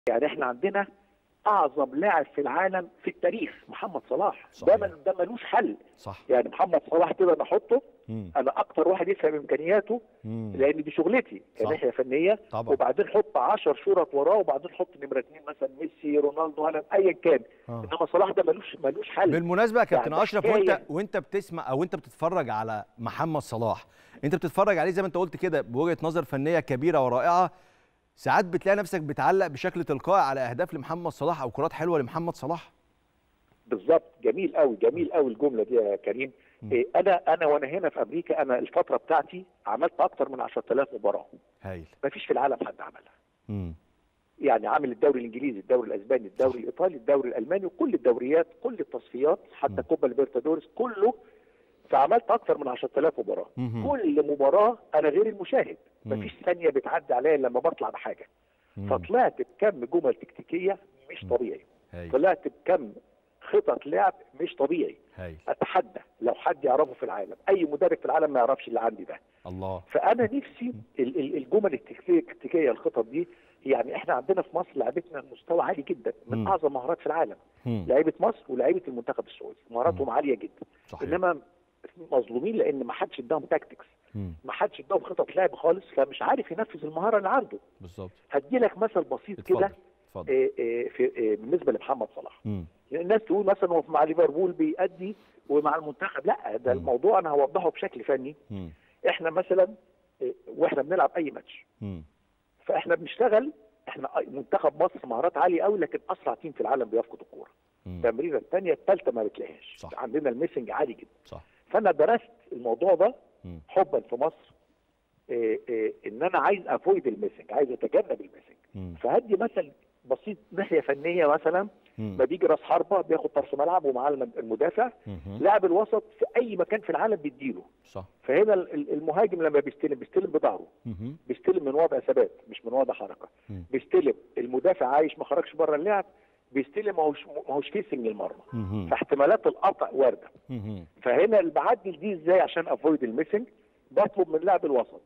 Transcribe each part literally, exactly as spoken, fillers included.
يعني احنا عندنا اعظم لاعب في العالم في التاريخ محمد صلاح. صحيح. ده من ده ملوش حل. صح. يعني محمد صلاح كده نحطه، مم. انا اكتر واحد يفهم امكانياته، مم. لان دي شغلتي كناحيه فنيه. طبعا. وبعدين حط عشر شرط وراه، وبعدين حط نمره اثنين مثلا ميسي، رونالدو، هالاند، ايا كان. آه. انما صلاح ده ملوش ملوش حل. بالمناسبه يا كابتن يعني اشرف، حكاية. وانت وانت بتسمع او انت بتتفرج على محمد صلاح، انت بتتفرج عليه زي ما انت قلت كده بوجهه نظر فنيه كبيره ورائعه، ساعات بتلاقي نفسك بتعلق بشكل تلقائي على اهداف لمحمد صلاح او كرات حلوه لمحمد صلاح. بالظبط. جميل قوي، جميل قوي الجمله دي يا كريم. إيه انا انا وانا هنا في امريكا، انا الفتره بتاعتي عملت اكتر من عشرة آلاف مباراه. هايل. مفيش في العالم حد عملها. امم يعني عامل الدوري الانجليزي، الدوري الاسباني، الدوري الايطالي، الدوري الالماني، وكل الدوريات، كل التصفيات، حتى كوبا ليبرتادوريس، كله. فعملت اكتر من عشرة آلاف مباراه. مم. كل مباراه انا غير المشاهد، مم. مفيش ثانيه بتعدي عليا لما بطلع بحاجه. مم. فطلعت بكم جمل تكتيكيه مش طبيعي. هايل. طلعت بكم خطط لعب مش طبيعي. هايل. اتحدى لو حد يعرفه في العالم، اي مدرب في العالم ما يعرفش اللي عندي ده. الله. فانا نفسي ال- ال- الجمل التكتيكيه، الخطط دي. يعني احنا عندنا في مصر لعيبتنا مستوى عالي جدا، من مم. اعظم مهارات في العالم. مم. لعيبه مصر ولاعيبه المنتخب السعودي مهاراتهم عاليه جدا. صحيح. انما مظلومين لان ما حدش اداهم تاكتكس، مم. ما حدش اداهم خطط لعب خالص، فمش عارف ينفذ المهاره اللي عنده. بالظبط. هدي لك مثل بسيط اتفضل. كده. اتفضل. إيه إيه في إيه بالنسبه لمحمد صلاح. مم. الناس تقول مثلا هو مع ليفربول بيأدي ومع المنتخب، لا، ده مم. الموضوع انا هوضحه بشكل فني. مم. احنا مثلا إيه، واحنا بنلعب اي ماتش، مم. فاحنا بنشتغل. احنا منتخب مصر مهارات عاليه قوي، لكن اسرع تيم في العالم بيفقد الكوره. مم. التمريره الثانيه الثالثه ما بتلاقيهاش. صح. عندنا الميسنج عالي جدا. صح. فانا درست الموضوع ده مم. حبا في مصر. إيه إيه ان انا عايز افويد الميسنج، عايز اتجنب الميسنج. مم. فهدي مثل بسيط ناحيه فنيه. مثلا مم. ما بيجي راس حربه بياخد طرف ملعب ومعاه المدافع، مم. لاعب الوسط في اي مكان في العالم بيديله. صح. فهنا ال- المهاجم لما بيستلم بيستلم بظهره، مم. بيستلم من وضع ثبات مش من وضع حركه. مم. بيستلم المدافع عايش ما خرجش بره اللعب، بيستلم ما هوش ما هوش فيسنج للمرمى. مم. فاحتمالات القطع وارده. مم. فهنا اللي بعدل دي ازاي عشان افويد الميسنج؟ بطلب من لاعب الوسط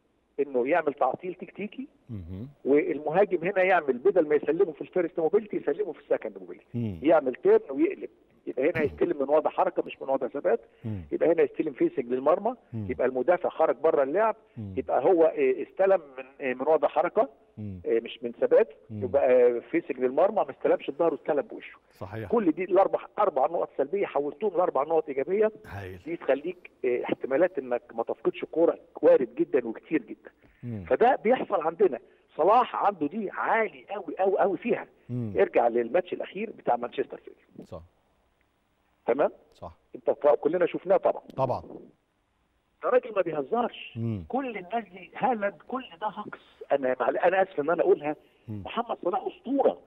انه يعمل تعطيل تكتيكي، مم. والمهاجم هنا يعمل بدل ما يسلمه في الفيرست موبيلتي يسلمه في السكند موبيلتي. مم. يعمل تيرن ويقلب، يبقى هنا يستلم من وضع حركه مش من وضع ثبات. مم. يبقى هنا يستلم فيسنج للمرمى، مم. يبقى المدافع خرج بره اللعب، مم. يبقى هو إيه، استلم من إيه، من وضع حركه مم. إيه، مش من ثبات. مم. يبقى فيسنج للمرمى، ما استلمش الظهر واستلم بوشه. صحيح. كل دي الاربع اربع نقط سلبيه حولتهم لاربع نقط ايجابيه. هايل. دي تخليك إيه، احتمالات انك ما تفقدش كوره وارد جدا وكتير جدا. مم. فده بيحصل عندنا. صلاح عنده دي عالي قوي قوي قوي فيها. مم. ارجع للماتش الاخير بتاع مانشستر سيتي. صح. تمام. صح. انت ط- كلنا شفناه طبعا. طبعا. ده راجل ما بيهزرش. مم. كل الناس دي هالاند، كل ده هكس. انا معل- انا اسف ان انا اقولها. مم. محمد صلاح اسطوره.